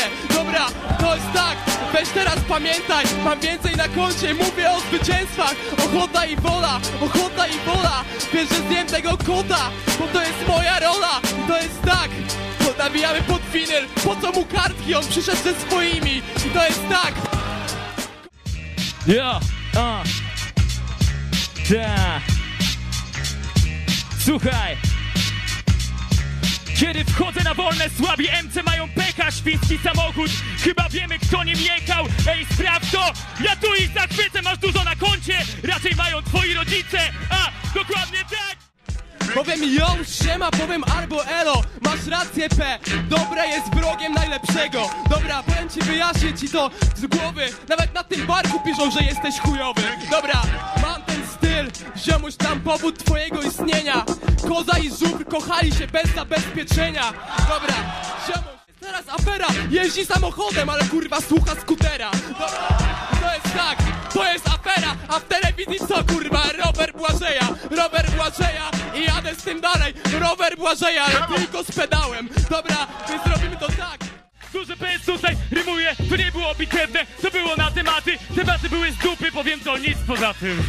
Dobra, to jest tak, weź teraz pamiętaj, mam więcej na koncie, mówię o zwycięstwach. Ochota i wola, ochota i wola. Wiesz, że zjem tego kota, bo to jest moja rola. I to jest tak, to nawijamy pod winyl. Po co mu kartki, on przyszedł ze swoimi. I to jest tak. Słuchaj, kiedy wchodzę na wolne, słabi MC mają pecha, świński samochód, chyba wiemy kto nim jechał. Ej, sprawdź to, ja tu ich zachwycę, masz dużo na koncie, raczej mają twoi rodzice, a dokładnie tak. Powiem yo, siema, powiem albo elo. Masz rację P, dobra jest wrogiem najlepszego. Dobra, powiem ci, wyjaśnię ci to z głowy. Nawet na tym barku piszą, że jesteś chujowy. Dobra, mam ten styl, ziomuś tam powód twojego istnienia. Koza i żubr kochali się bez zabezpieczenia. Dobra, ziomuś, teraz afera, jeździ samochodem, ale kurwa słucha skutera. Dobra, to jest tak, to jest afera. A w telewizji co kurwa, rower Błażeja i jadę z tym dalej. Rower Błażeja, ale tylko z pedałem. Dobra, więc robimy to tak. Duży PS tutaj rymuje, to nie było bitewne, to było na tematy. Tematy były z dupy, powiem to, nic poza tym.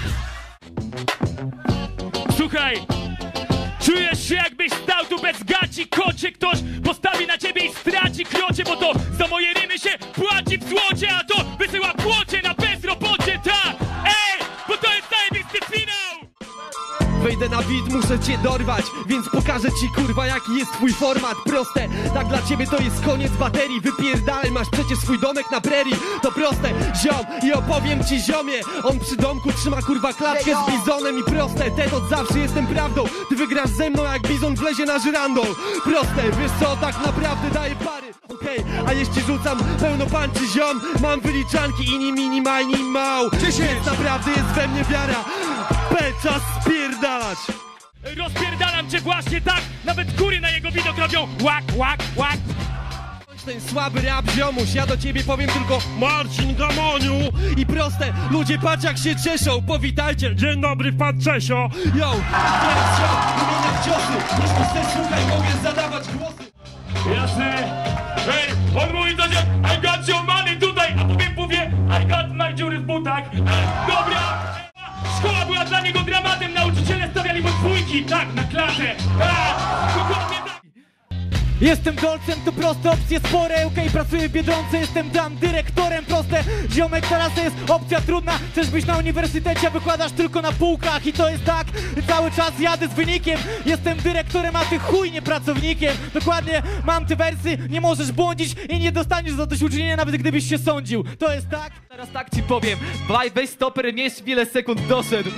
Słuchaj, czujesz się jakbyś stał tu bez gaci, kocie. Ktoś postawi na ciebie i straci krocie, bo to za moje rymy się płaci w złocie, a to wysyła płocie na bezrobocie, tak. Ej, bo to jest zajebisty finał. Wejdę na beat, muszę cię dorwać, więc pokażę ci kurwa jaki jest twój format. Proste, tak dla ciebie to jest koniec baterii. Wypierdalaj, masz przecież swój domek na prerii. To proste, ziom, i opowiem ci ziomie. On przy domku trzyma kurwa klatkę z bizonem. I proste, ten od zawsze jestem prawdą. Ty wygrasz ze mną jak bizon wlezie na żyrandol. Proste, wiesz co, tak naprawdę daję pary. Okej, a jeśli rzucam pełno panczy ziom, mam wyliczanki ini mini majni mał. Więc naprawdę jest we mnie wiara. Czas spierdalać. Rozpierdalam cię właśnie tak, nawet kury na jego widok robią łak, łak, łak. Ten słaby rap ziomuś, ja do ciebie powiem tylko Marcin Gamoniu. I proste, ludzie patrz jak się cieszą. Powitajcie, dzień dobry pan Czesio. Yo, teraz ja wymieniam ciosy. Jeśli chcesz słuchaj, mogę zadawać głosy. Jasne. Ej, on mówi to, że I got your money tutaj, a tobie powie I got my dziury w butach. Dobra. Szkoła była dla niego dramatem, nauczyciele stawiali mu dwójki, tak, na klatę. Dokładnie tak. Jestem dolcem, to proste opcje spore. Okej, pracuję w Biedronce, jestem tam dyrektorem. Proste, ziomek, teraz to jest opcja trudna. Chcesz być na uniwersytecie, a wykładasz tylko na półkach. I to jest tak, cały czas jadę z wynikiem. Jestem dyrektorem, a ty chuj nie pracownikiem. Dokładnie, mam te wersy, nie możesz błądzić i nie dostaniesz zadośćuczynienia, nawet gdybyś się sądził. To jest tak. Teraz tak ci powiem, weź stoper, mierz ile sekund doszedł.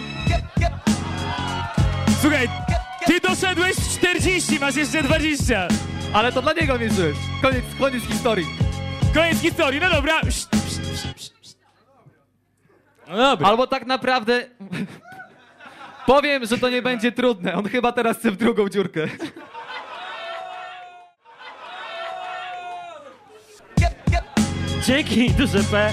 Słuchaj, ty doszedłeś 40, masz jeszcze 20. Ale to dla niego mierzyłeś. Koniec historii. Koniec historii, no dobra. No dobra. Albo tak naprawdę... Powiem, że to nie będzie trudne. On chyba teraz chce w drugą dziurkę. Dzięki, duże P.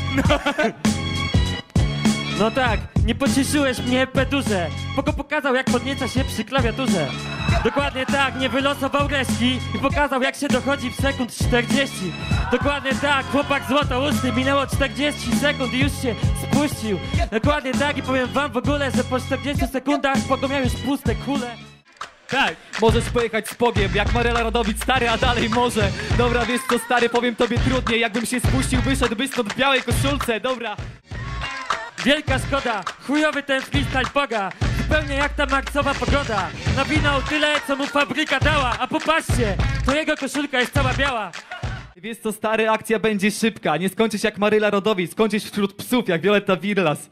No tak, nie pocieszyłeś mnie, P-duże. Poko pokazał, jak podnieca się przy klawiaturze. Dokładnie tak, nie wylosował reszki i pokazał, jak się dochodzi w sekund 40. Dokładnie tak, chłopak złotousty, minęło 40 sekund i już się spuścił. Dokładnie tak i powiem wam w ogóle, że po 40 sekundach Pogo miał już puste kule. Tak, możesz pojechać z Pogiem, jak Maryla Rodowicz, stary, a dalej może. Dobra, wiesz co, stary, powiem tobie trudniej. Jakbym się spuścił, wyszedłbyś stąd w białej koszulce, dobra. Wielka szkoda, chujowy ten freestyle Poga. Zupełnie jak ta marcowa pogoda. Nawinął tyle, co mu fabryka dała. A popatrzcie, to jego koszulka jest cała biała. Wiesz co, stary, akcja będzie szybka. Nie skończysz jak Maryla Rodowicz, skończysz wśród psów, jak Violetta Wirlas.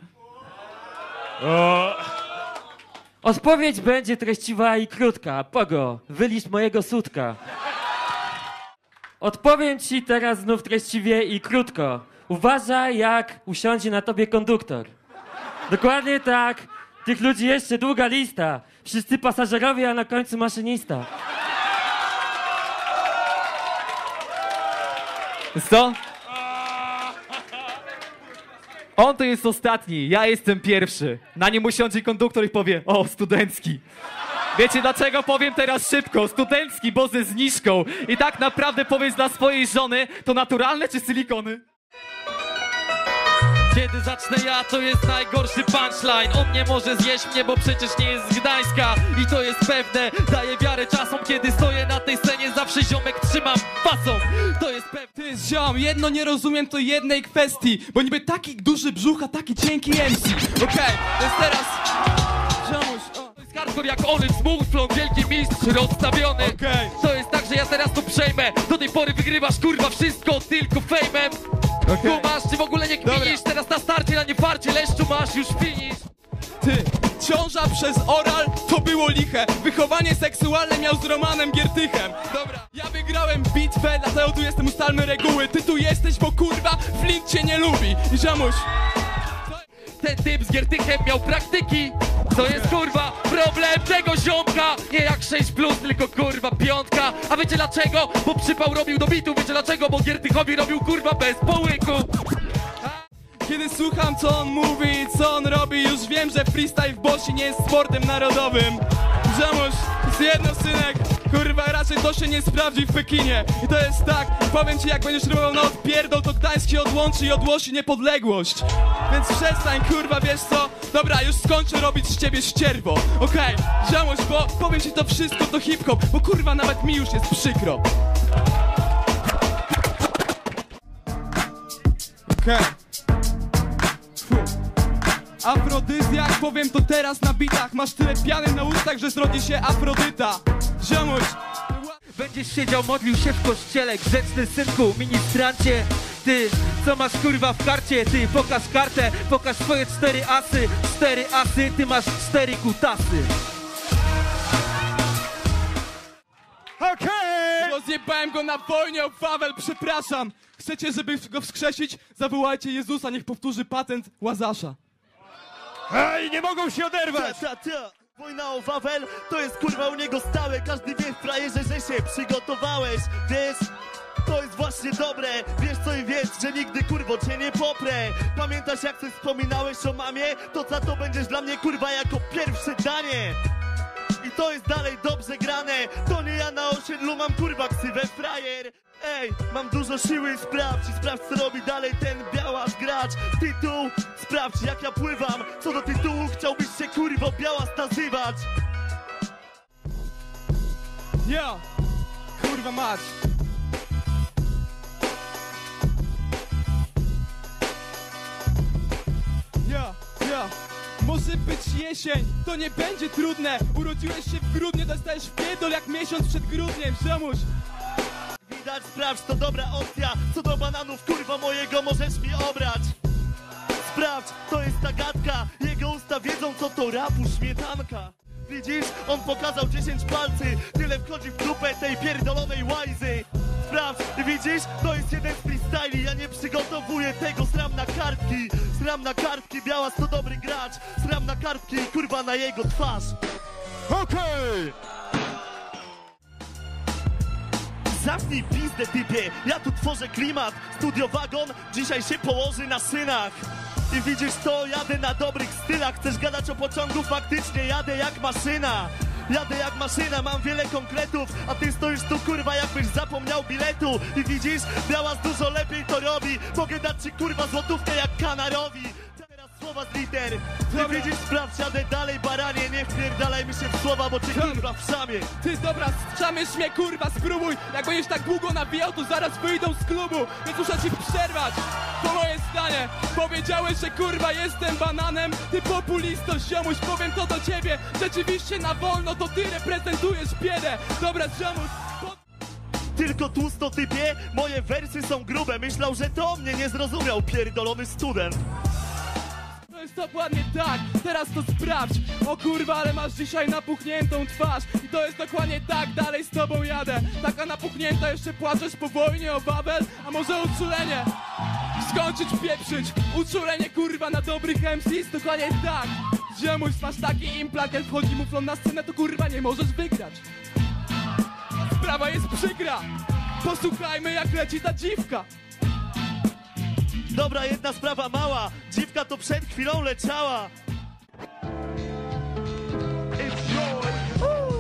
Odpowiedź będzie treściwa i krótka. Pogo, wylisz mojego sutka. Odpowiem ci teraz znów treściwie i krótko. Uważaj, jak usiądzie na tobie konduktor. Dokładnie tak. Tych ludzi jeszcze długa lista. Wszyscy pasażerowie, a na końcu maszynista. Co? On to jest ostatni, ja jestem pierwszy. Na nim usiądzie konduktor i powie, o, studencki. Wiecie dlaczego? Powiem teraz szybko. Studencki, bo ze zniżką. I tak naprawdę powiedz dla swojej żony, to naturalne czy silikony? Kiedy zacznę ja, to jest najgorszy punchline. On nie może zjeść mnie, bo przecież nie jest z Gdańska. I to jest pewne, daję wiarę czasom. Kiedy stoję na tej scenie, zawsze ziomek trzymam fasą. To jest pewne. Ty ziom, jedno nie rozumiem to jednej kwestii. Bo niby taki duży brzuch, a taki cienki MC. Okej, to jest teraz... Ziomuś, o. To jest hardcore jak Onyx, Moonflon, wielki mistrz rozstawiony. Okej. To jest tak, że ja teraz to przejmę. Do tej pory wygrywasz kurwa wszystko tylko fejmem. Kumasz, czy w ogóle nie kminisz? Dobra. Teraz na starcie, na niefarcie, leszczu masz już finish. Ty, ciąża przez oral to było liche. Wychowanie seksualne miał z Romanem Giertychem. Dobra, ja wygrałem bitwę, dlatego tu jestem, ustalmy reguły. Ty tu jesteś, bo kurwa Flint cię nie lubi. I ziomuś, Ten typ z Giertychem miał praktyki. To jest kurwa problem tego ziomka. Nie jak 6+, tylko kurwa 5. A wiecie dlaczego? Bo przypał robił do bitu. Wiecie dlaczego? Bo Giertychowi robił kurwa bez połyku. kiedy słucham co on mówi i co on robi, już wiem, że freestyle w Bosi nie jest sportem narodowym. Ziomuś, jest jedno synek, kurwa raczej to się nie sprawdzi w Pekinie. I to jest tak, powiem ci jak będziesz robił na odpierdol, to Gdańsk się odłączy i odgłosi niepodległość. Więc przestań kurwa, wiesz co? Dobra, już skończę robić z ciebie ścierwo. Okej, ziomuś, bo powiem ci to wszystko to hip-hop, bo kurwa nawet mi już jest przykro. Okej. Afrodyzjak, powiem to teraz na bitach. Masz tyle piany na ustach, że zrodzi się Afrodyta. Ziomuś. Będziesz siedział, modlił się w kościele, grzeczny synku, ministrancie. Ty, co masz kurwa w karcie? Ty, pokaż kartę, pokaż swoje 4 asy. 4 asy, ty masz 4 kutasy. Rozjebałem go na wojnie o Wawel, przepraszam. Chcecie, żeby go wskrzesić? Zawołajcie Jezusa, niech powtórzy patent Łazasza. Hej, nie mogą się oderwać! Wojna o Wawel to jest kurwa u niego stałe. Każdy wie w frajerze, że się przygotowałeś. Wiesz, to jest właśnie dobre. Wiesz co i wiesz, że nigdy kurwo cię nie poprę. Pamiętasz jak coś wspominałeś o mamie? To za to będziesz dla mnie kurwa jako pierwsze danie. I to jest dalej dobrze grane. To nie ja na osiedlu mam kurwa ksywę frajer. Ej, mam dużo siły, sprawdź co robi dalej ten białas gracz. Tytuł, sprawdź jak ja pływam. Co do tytułu chciałbyś się kurwo białas nazywać. Ja, kurwa mać. Ja. Może być jesień, to nie będzie trudne. Urodziłeś się w grudniu, dostajesz w pierdol jak miesiąc przed grudniem, ziomuś. Widać, sprawdź, to dobra opcja. Co do bananów, kurwa mojego możesz mi obrać. Sprawdź, to jest ta gadka. Jego usta wiedzą, co to rapu śmietanka. Widzisz, on pokazał 10 palcy. Tyle wchodzi w dupę tej pierdolonej łajzy. Sprawdź, widzisz, to jest jeden z freestyli. Ja nie przygotowuję tego, sram na kartki. Sram na kartki, Białas to dobry gracz. Sram na kartki, kurwa na jego twarz. Okej! Zamknij pizdę, typie, ja tu tworzę klimat. Studio Wagon dzisiaj się położy na szynach. I widzisz to, jadę na dobrych stylach. Chcesz gadać o pociągu? Faktycznie jadę jak maszyna. Jadę jak maszyna, mam wiele konkretów. A ty stoisz tu kurwa jakbyś zapomniał biletu. I widzisz, Białas dużo lepiej to robi. Mogę dać ci kurwa złotówkę jak Kanarowi. Teraz słowa z liter. Ty widzisz, sprawdź, jadę dalej baranie. Nie wpierdalaj mi się w słowa, bo cię kurwa w szamie. Ty dobra, strzamiesz mnie kurwa, spróbuj. Jak będziesz tak długo nawijał, to zaraz wyjdą z klubu. Więc muszę ci przerwać. To moje zdanie. Powiedziałeś, że kurwa jestem bananem. Ty populisto, ziomuś, powiem to do ciebie. Rzeczywiście na wolno to ty reprezentujesz biedę. Dobra, ziomuś. Tylko tłusto typie, moje wersy są grube. Myślał, że to mnie nie zrozumiał, pierdolony student. To jest dokładnie tak, teraz to sprawdź. O kurwa, ale masz dzisiaj napuchniętą twarz. I to jest dokładnie tak, dalej z tobą jadę. Taka napuchnięta, jeszcze płaczesz po wojnie o Babel. A może uczulenie? Skończyć pieprzyć. Uczulenie kurwa na dobrych MCs, dokładnie tak. Ziomuś, masz taki implant, jak wchodzi muflon na scenę, to kurwa nie możesz wygrać. Sprawa jest przykra. Posłuchajmy jak leci ta dziwka. Dobra, jedna sprawa mała. Dziwka to przed chwilą leciała. It's yours.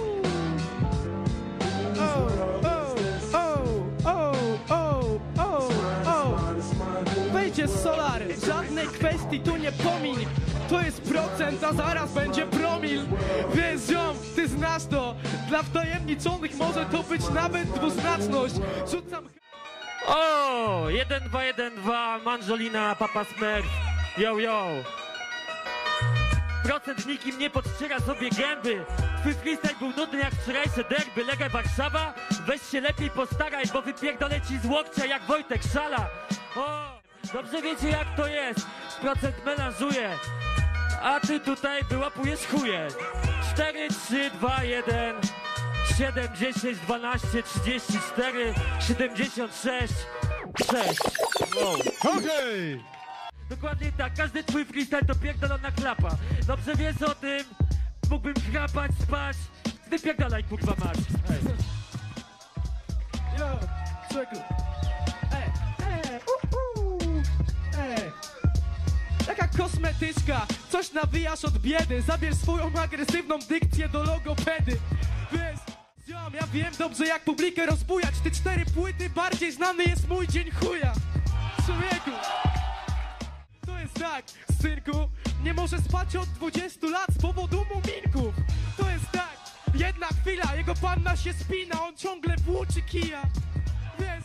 jest solary, żadnej kwestii tu nie pomiń. To jest procent, a zaraz będzie promil. Wiesz ziom, ty znasz to. Dla wtajemniczonych może to być nawet dwuznaczność. Rzucam... O, 1-2-1-2, Manżolina, Papa Smurf, yo. Procent nikim nie podściera sobie gęby. Twój freestyle był nudny jak wczorajsze derby. Legaj Warszawa, weź się lepiej postaraj, bo wypierdolę ci z łokcia jak Wojtek Szala. O, dobrze wiecie jak to jest. Procent melanżuje, a ty tutaj wyłapujesz chuje. 4, 3, 2, 1 7, 10, 12, 34, 76, 6. Wow. Okej! Dokładnie tak, każdy twój freestyle to pierdolona klapa. Dobrze wiesz o tym, mógłbym chrapać, spać. Wypierdalaj kurwa mać. Yo, czekaj. Taka kosmetyczka, coś nawijasz od biedy. Zabierz swoją agresywną dykcję do logopedy. Wiesz, ziom, ja wiem dobrze jak publikę rozbujać. Te 4 płyty, bardziej znany jest mój dzień chuja. Człowieku, to jest tak, synku, nie może spać od 20 lat z powodu muminków. To jest tak, jedna chwila, jego panna się spina, on ciągle włóczy kija. Wiesz,